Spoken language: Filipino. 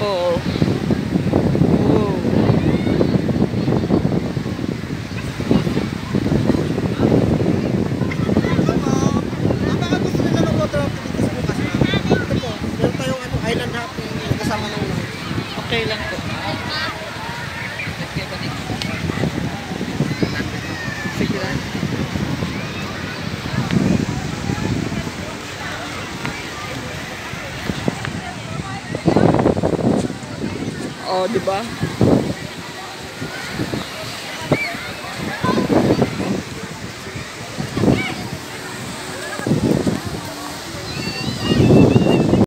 Oo. Wow. Baka gusto nila mag-water activity sa bukas na. Ito po, meron tayong island hopping kasama ng ulan. Okay lang po. Sige lang. Oh, di ba?